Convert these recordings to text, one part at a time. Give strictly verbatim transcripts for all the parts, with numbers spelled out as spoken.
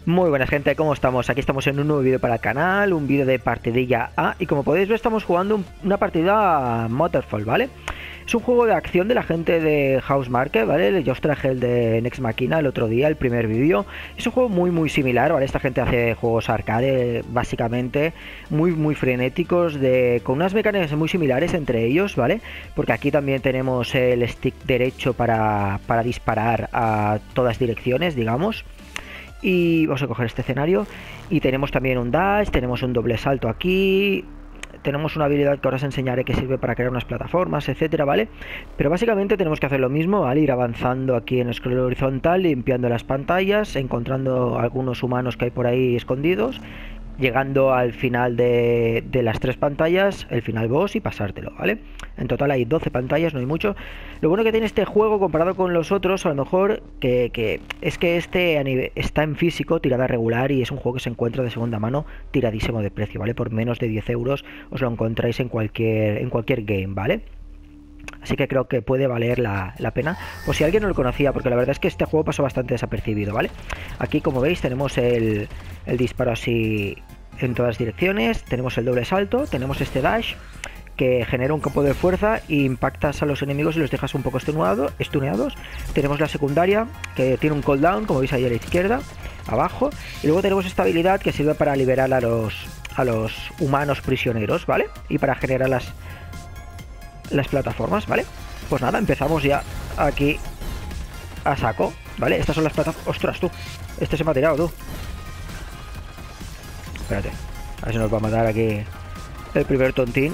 Muy buena gente, ¿cómo estamos? Aquí estamos en un nuevo vídeo para el canal, un vídeo de partidilla A. Y como podéis ver estamos jugando un, una partida a Motorfall, ¿vale? Es un juego de acción de la gente de Housemarque, ¿vale? Yo os traje el de Nex Machina el otro día, el primer vídeo. Es un juego muy muy similar, ¿vale? Esta gente hace juegos arcade, básicamente, muy muy frenéticos, de con unas mecánicas muy similares entre ellos, ¿vale? Porque aquí también tenemos el stick derecho para, para disparar a todas direcciones, digamos. Y vamos a coger este escenario. Y tenemos también un dash, tenemos un doble salto aquí. Tenemos una habilidad que ahora os enseñaré que sirve para crear unas plataformas, etcétera, ¿vale? Pero básicamente tenemos que hacer lo mismo, ¿vale? Ir avanzando aquí en el scroll horizontal, limpiando las pantallas, encontrando algunos humanos que hay por ahí escondidos, llegando al final de, de las tres pantallas, el final boss, y pasártelo, ¿vale? En total hay doce pantallas, no hay mucho. Lo bueno que tiene este juego comparado con los otros, a lo mejor, que, que es que este a nivel, está en físico, tirada regular, y es un juego que se encuentra de segunda mano, tiradísimo de precio, ¿vale? Por menos de diez euros os lo encontráis en cualquier, en cualquier game, ¿vale? Así que creo que puede valer la, la pena. Pues si alguien no lo conocía, porque la verdad es que este juego pasó bastante desapercibido, ¿vale? Aquí, como veis, tenemos el, el disparo así en todas direcciones. Tenemos el doble salto, tenemos este dash que genera un campo de fuerza e impactas a los enemigos y los dejas un poco estuneado, estuneados. Tenemos la secundaria, que tiene un cooldown, como veis ahí a la izquierda, abajo. Y luego tenemos esta habilidad que sirve para liberar a los, a los humanos prisioneros, ¿vale? Y para generar las... las plataformas, ¿vale? Pues nada, empezamos ya aquí a saco, ¿vale? Estas son las plataformas... ¡Ostras, tú! Este se me ha tirado, tú. Espérate. A ver si nos va a matar aquí el primer tontín.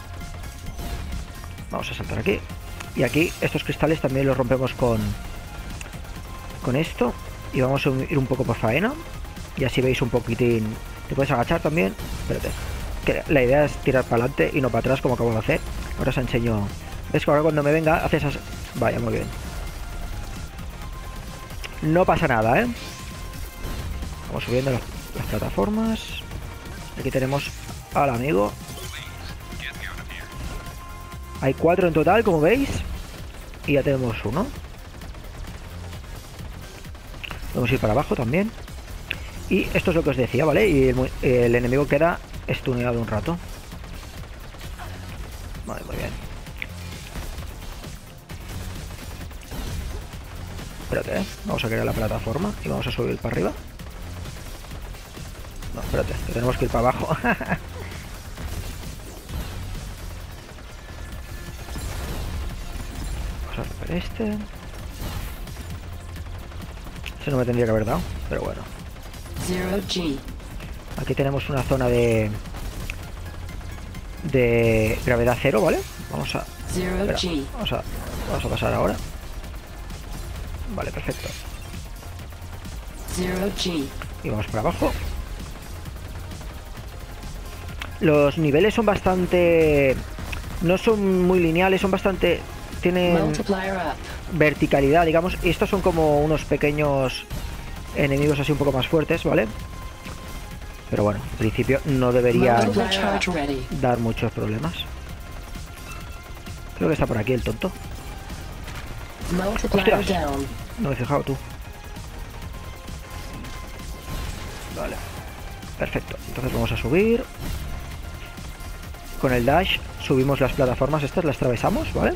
Vamos a saltar aquí. Y aquí estos cristales también los rompemos con... con esto. Y vamos a ir un poco por faena. Y así veis un poquitín... Te puedes agachar también. Espérate. Que la idea es tirar para adelante y no para atrás, como acabo de hacer. Ahora os enseño. ¿Ves que ahora cuando me venga hace esas... Vaya, muy bien. No pasa nada, ¿eh? Vamos subiendo las, las plataformas. Aquí tenemos al amigo. Hay cuatro en total, como veis. Y ya tenemos uno. Podemos ir para abajo también. Y esto es lo que os decía, ¿vale? Y el, el enemigo queda estuneado un rato. Vale, muy bien. Espérate, ¿eh? Vamos a crear la plataforma y vamos a subir para arriba. No, espérate, que tenemos que ir para abajo. Vamos a romper este. Ese no me tendría que haber dado, pero bueno. Aquí tenemos una zona de... de gravedad cero, ¿vale? Vamos a... Espera, vamos a... vamos a pasar ahora. Vale, perfecto. Y vamos para abajo. Los niveles son bastante... no son muy lineales, son bastante... tienen verticalidad, digamos. Y estos son como unos pequeños enemigos así un poco más fuertes, ¿vale? Pero bueno, en principio no deberían dar muchos problemas. Creo que está por aquí el tonto. ¡Ostras! No me he fijado, tú. Vale. Perfecto. Entonces vamos a subir. Con el dash subimos las plataformas estas, las atravesamos, ¿vale?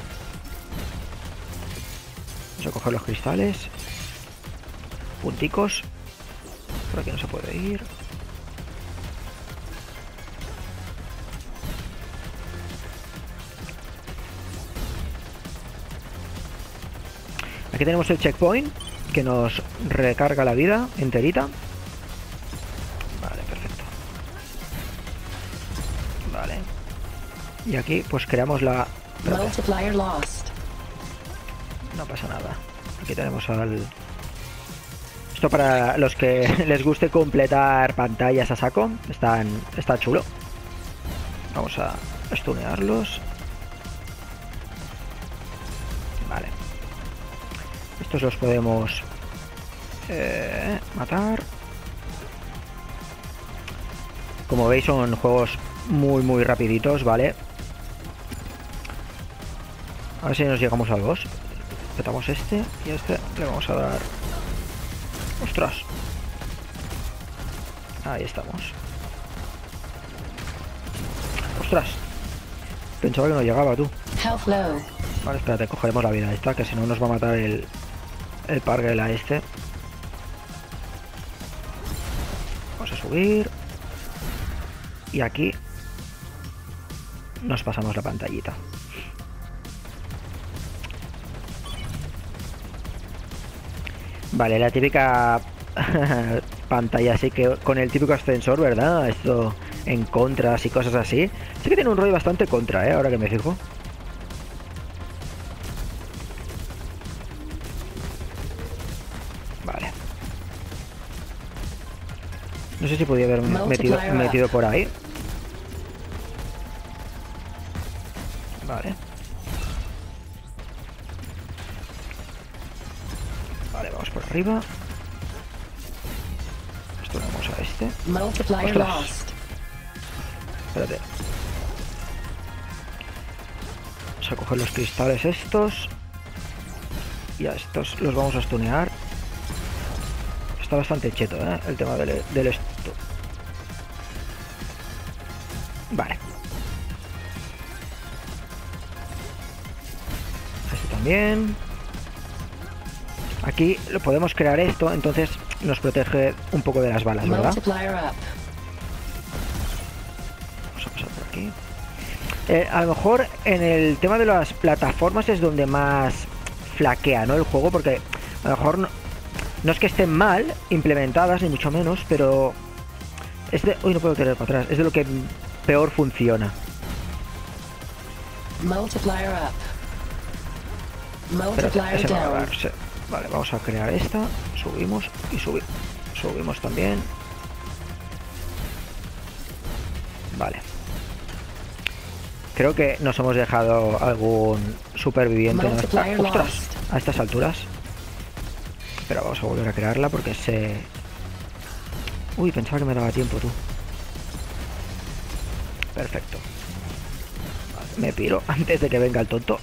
Vamos a coger los cristales. Punticos. Por aquí no se puede ir. Aquí tenemos el checkpoint que nos recarga la vida enterita. Vale, perfecto. Vale. Y aquí pues creamos la... No pasa nada. Aquí tenemos al... Esto para los que les guste completar pantallas a saco. Están... Está chulo. Vamos a stunearlos. Vale. Estos los podemos eh, matar. Como veis son juegos muy muy rapiditos, ¿vale? A ver si nos llegamos al boss. Petamos este y a este le vamos a dar... ¡Ostras! Ahí estamos. ¡Ostras! Pensaba que no llegaba, tú. Vale, espérate, cogeremos la vida esta, que si no nos va a matar el... El parguel a este. Vamos a subir. Y aquí... Nos pasamos la pantallita. Vale, la típica pantalla así que con el típico ascensor, ¿verdad? Esto en contras y cosas así. Sí que tiene un rollo bastante contra, ¿eh? Ahora que me fijo. Vale. No sé si podía haber metido, metido por ahí. Vale. Vale, vamos por arriba. Esto lo vamos a este. ¡Ostras! Espérate. Vamos a coger los cristales estos. Y a estos los vamos a stunear. Está bastante cheto, ¿eh? El tema del, del esto. Vale. Este también. Aquí lo podemos crear esto, entonces nos protege un poco de las balas, ¿verdad? Vamos a pasar por aquí. Eh, a lo mejor en el tema de las plataformas es donde más flaquea, ¿no? El juego, porque a lo mejor no, no es que estén mal implementadas, ni mucho menos, pero es de... Uy, no puedo tirar para atrás. Es de lo que peor funciona. Multiplier up. Multiplier ese down. Va a darse. Vale, vamos a crear esta. Subimos y subimos. Subimos también. Vale. Creo que nos hemos dejado algún superviviente. ¿No? Ah, ¡ostras! A estas alturas. Pero vamos a volver a crearla porque se... Uy, pensaba que me daba tiempo, tú. Perfecto. Vale, me piro antes de que venga el tonto.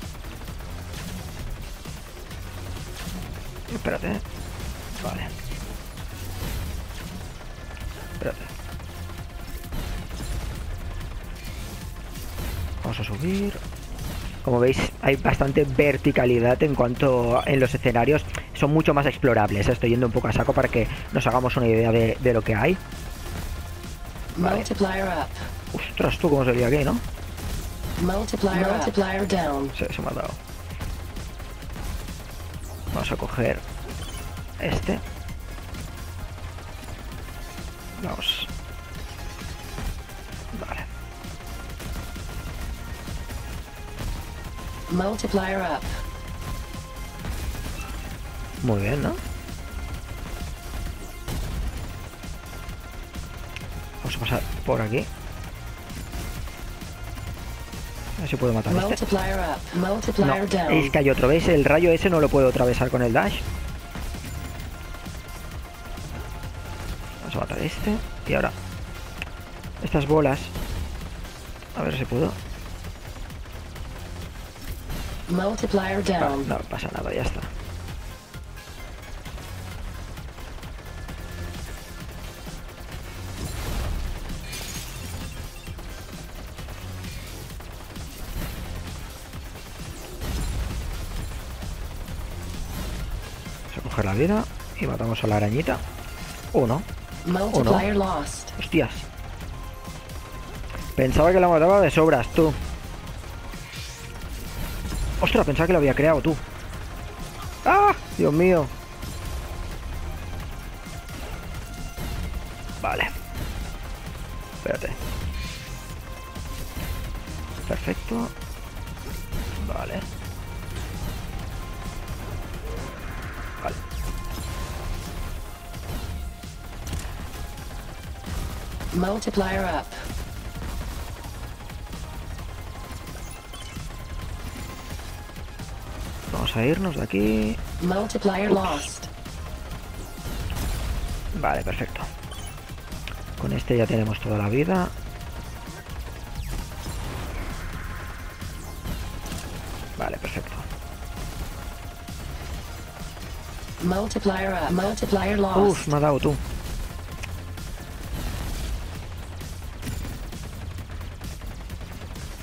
Espérate. Vale. Espérate. Vamos a subir. Como veis, hay bastante verticalidad en cuanto en los escenarios. Son mucho más explorables. Estoy yendo un poco a saco para que nos hagamos una idea de, de lo que hay. Vale. Ostras, tú cómo se veía aquí, ¿no? Multiplier, multiplier down. Sí, se me ha dado. Vamos a coger este. Vamos. Vale. Multiplier up. Muy bien, ¿no? Vamos a pasar por aquí. A ver si puedo matar a este. No, es que hay otro, ¿veis? El rayo ese no lo puedo atravesar con el dash. Vamos a matar a este. Y ahora estas bolas. A ver si puedo. Multiplier down. No, no pasa nada, ya está. Coger la vida y matamos a la arañita. Uno. Uno. Hostias. Pensaba que la mataba de sobras, tú. Ostras, pensaba que lo había creado, tú. ¡Ah! Dios mío. Vale. Espérate. Perfecto. Vale. Vale. Multiplier up. Vamos a irnos de aquí. Multiplier lost. Vale, perfecto. Con este ya tenemos toda la vida. Vale, perfecto. Multiplier up. Multiplier lost. Uf, me ha dado tú.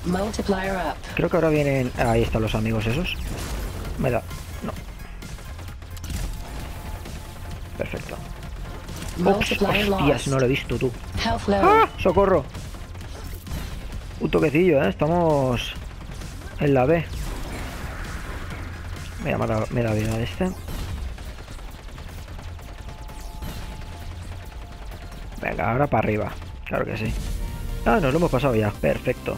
Multiplier up. Creo que ahora vienen... Ahí están los amigos esos. Me da... No. Perfecto. Ups, Multiplier hostias, lost. no lo he visto tú. Health low. ¡Ah! ¡Socorro! Un toquecillo, ¿eh? Estamos en la B. Me da, me da vida este. Venga, ahora para arriba. Claro que sí. Ah, nos lo hemos pasado ya. Perfecto.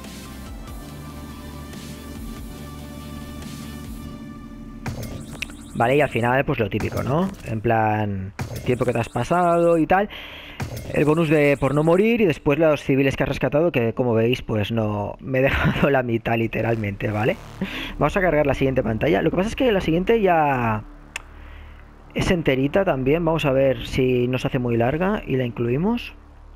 Vale, y al final, pues lo típico, ¿no? En plan, el tiempo que te has pasado y tal. El bonus de por no morir y después los civiles que has rescatado, que como veis, pues no... Me he dejado la mitad literalmente, ¿vale? Vamos a cargar la siguiente pantalla. Lo que pasa es que la siguiente ya... es enterita también. Vamos a ver si nos hace muy larga y la incluimos.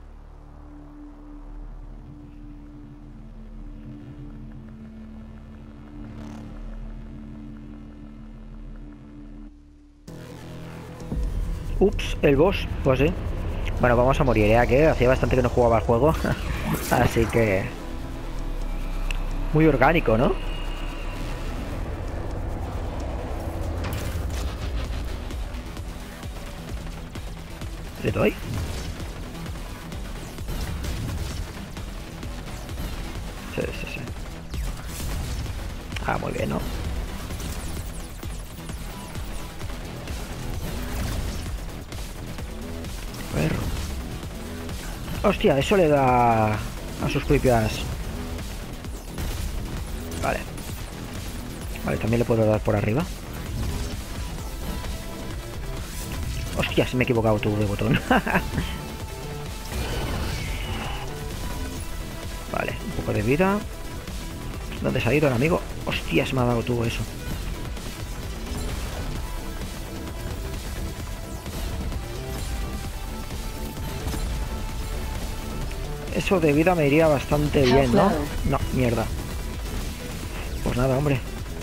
Ups, el boss, pues sí. Bueno, vamos a morir, ¿eh? Que hacía bastante que no jugaba al juego. Así que... muy orgánico, ¿no? ¿Le doy? Sí, sí, sí. Ah, muy bien, ¿no? Perro. Hostia, eso le da a sus propias... Vale. Vale, también le puedo dar por arriba. Hostia, se me he equivocado tú de botón. Vale, un poco de vida. ¿Dónde se ha ido el amigo? Hostias, me ha dado tú eso. Eso de vida me iría bastante bien, ¿no? No, mierda. Pues nada, hombre.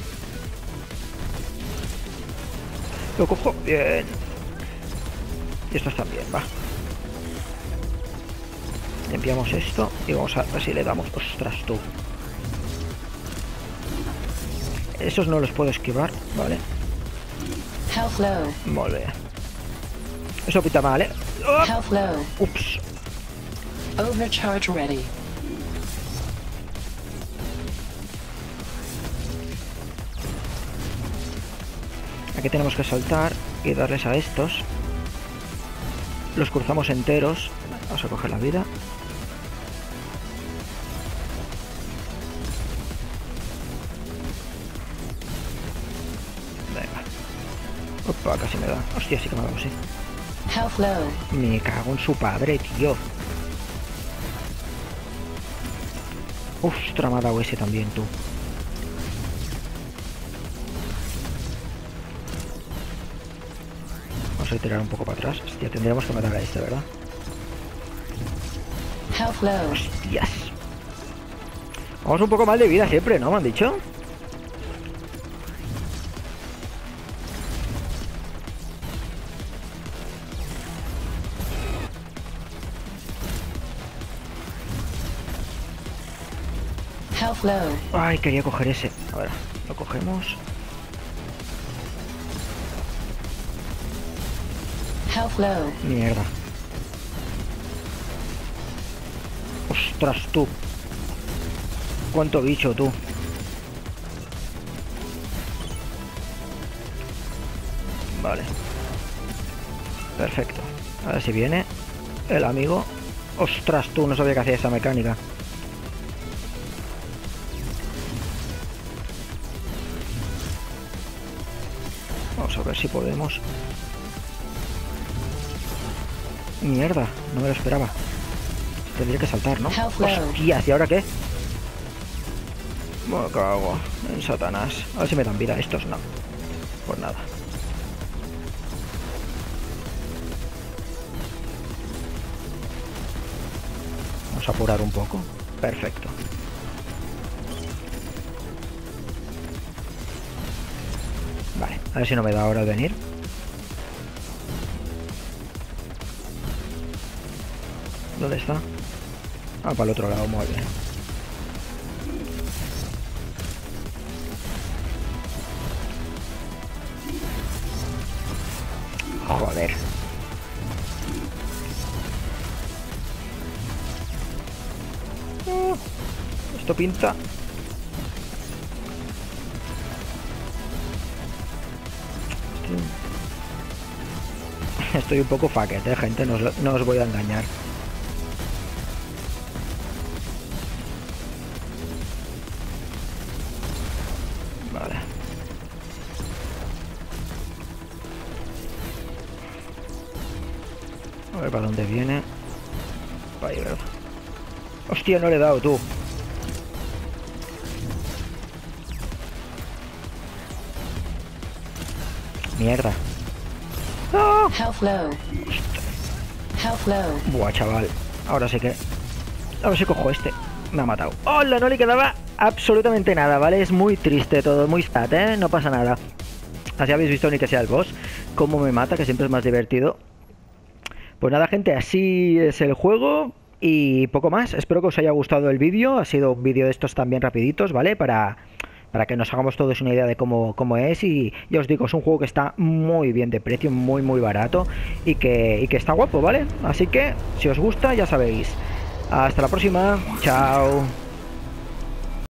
Lo cojo. Bien. Y estos también, va. Limpiamos esto y vamos a ver si le damos. Ostras, tú. Esos no los puedo esquivar, ¿vale? Health low. Muy bien. Eso pinta mal, ¿eh? ¡Oh! Health low. Ups. Overcharge ready. Aquí tenemos que saltar y darles a estos. Los cruzamos enteros. Vamos a coger la vida. Venga. Opa, casi me da. Hostia, sí que me ha dado, sí. Health low. Me cago en su padre, tío. Ostras, me ha dado ese también, tú. Vamos a tirar un poco para atrás. Hostia, tendríamos que matar a este, ¿verdad? Health low. Hostias. Vamos un poco mal de vida siempre, ¿no? ¿Me han dicho? Health low. Ay, quería coger ese. A ver, lo cogemos. Health low. Mierda. Ostras, tú. Cuánto bicho, tú. Vale. Perfecto. A ver si viene el amigo. Ostras, tú, no sabía que hacía esa mecánica. Vamos a ver si podemos. Mierda, no me lo esperaba. Tendría que saltar, ¿no? Hostias, ¿y ahora qué? Me cago en Satanás. A ver si me dan vida estos, no. Pues nada. Vamos a apurar un poco. Perfecto. Vale, a ver si no me da ahora el venir. ¿Dónde está? Ah, para el otro lado, muy bien. Joder. Uh, esto pinta. Estoy un poco faquete, eh, gente, no os, no os voy a engañar. Vale. A ver para dónde viene. Para ahí, ¿verdad? Hostia, no le he dado, tú. Mierda. ¡Ah! Health low. Health low. Buah, chaval. Ahora sí que... Ahora sí cojo este. Me ha matado. ¡Hola! No le quedaba absolutamente nada, ¿vale? Es muy triste todo, muy sad, ¿eh? No pasa nada. Así habéis visto ni que sea el boss. Cómo me mata, que siempre es más divertido. Pues nada, gente, así es el juego. Y poco más. Espero que os haya gustado el vídeo. Ha sido un vídeo de estos también rapiditos, ¿vale? Para... Para que nos hagamos todos una idea de cómo, cómo es. Y ya os digo, es un juego que está muy bien de precio, muy muy barato. Y que, y que está guapo, ¿vale? Así que, si os gusta, ya sabéis. Hasta la próxima. Chao.